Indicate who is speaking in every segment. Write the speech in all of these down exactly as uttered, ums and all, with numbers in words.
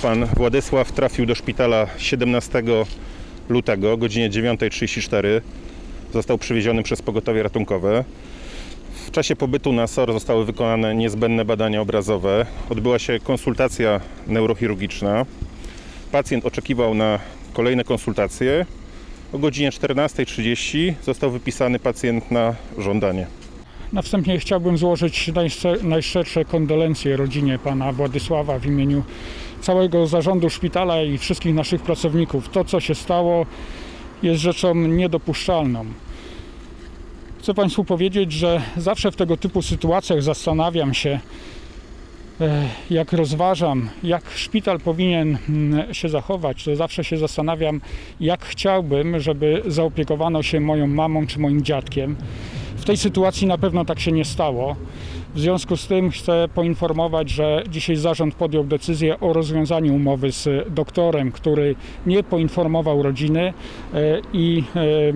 Speaker 1: Pan Władysław trafił do szpitala siedemnastego lutego o godzinie dziewiątej trzydzieści cztery. Został przywieziony przez pogotowie ratunkowe. W czasie pobytu na S O R zostały wykonane niezbędne badania obrazowe. Odbyła się konsultacja neurochirurgiczna. Pacjent oczekiwał na kolejne konsultacje. O godzinie czternastej trzydzieści został wypisany pacjent na żądanie.
Speaker 2: Na wstępie chciałbym złożyć najszczersze kondolencje rodzinie pana Władysława w imieniu całego zarządu szpitala i wszystkich naszych pracowników. To, co się stało, jest rzeczą niedopuszczalną. Chcę państwu powiedzieć, że zawsze w tego typu sytuacjach zastanawiam się, jak rozważam, jak szpital powinien się zachować, to zawsze się zastanawiam, jak chciałbym, żeby zaopiekowano się moją mamą czy moim dziadkiem. W tej sytuacji na pewno tak się nie stało. W związku z tym chcę poinformować, że dzisiaj zarząd podjął decyzję o rozwiązaniu umowy z doktorem, który nie poinformował rodziny i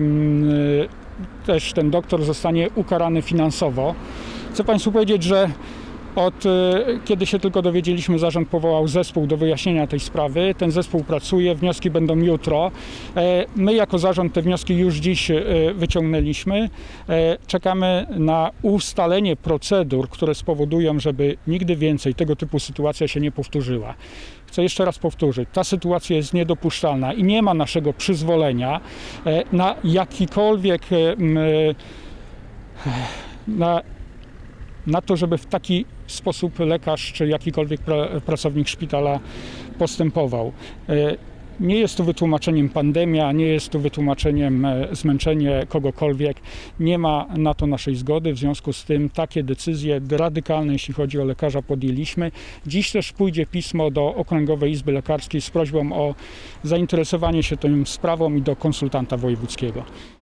Speaker 2: też ten doktor zostanie ukarany finansowo. Chcę państwu powiedzieć, że od kiedy się tylko dowiedzieliśmy, zarząd powołał zespół do wyjaśnienia tej sprawy. Ten zespół pracuje, wnioski będą jutro. My jako zarząd te wnioski już dziś wyciągnęliśmy. Czekamy na ustalenie procedur, które spowodują, żeby nigdy więcej tego typu sytuacja się nie powtórzyła. Chcę jeszcze raz powtórzyć, ta sytuacja jest niedopuszczalna i nie ma naszego przyzwolenia na jakikolwiek na na to, żeby w taki sposób lekarz czy jakikolwiek pra- pracownik szpitala postępował. Nie jest to wytłumaczeniem pandemia, nie jest to wytłumaczeniem zmęczenie kogokolwiek. Nie ma na to naszej zgody, w związku z tym takie decyzje radykalne, jeśli chodzi o lekarza, podjęliśmy. Dziś też pójdzie pismo do Okręgowej Izby Lekarskiej z prośbą o zainteresowanie się tą sprawą i do konsultanta wojewódzkiego.